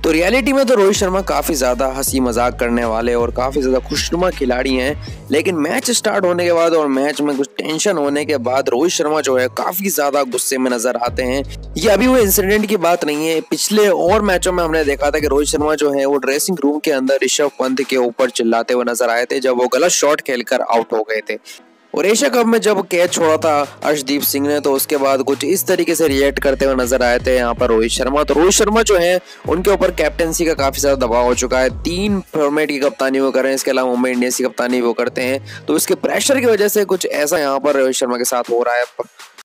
तो रियलिटी में तो रोहित शर्मा काफी ज्यादा हंसी मजाक करने वाले और काफी ज्यादा खुशनुमा खिलाड़ी हैं, लेकिन मैच स्टार्ट होने के बाद और मैच में कुछ टेंशन होने के बाद रोहित शर्मा जो है काफी ज्यादा गुस्से में नजर आते हैं। ये अभी वो इंसिडेंट की बात नहीं है, पिछले और मैचों में हमने देखा था कि रोहित शर्मा जो है वो ड्रेसिंग रूम के अंदर ऋषभ पंत के ऊपर चिल्लाते हुए नजर आए थे जब वो गलत शॉट खेलकर आउट हो गए थे। और एशिया कप में जब कैच छोड़ा था अर्शदीप सिंह ने, तो उसके बाद कुछ इस तरीके से रिएक्ट करते हुए नजर आए थे यहाँ पर रोहित शर्मा। तो रोहित शर्मा जो है उनके ऊपर कैप्टेंसी का काफी ज्यादा दबाव हो चुका है। 3 फॉर्मेट की कप्तानी वो कर रहे हैं, इसके अलावा मुंबई इंडियंस की कप्तानी वो करते हैं, तो इसके प्रेशर की वजह से कुछ ऐसा यहाँ पर रोहित शर्मा के साथ हो रहा है।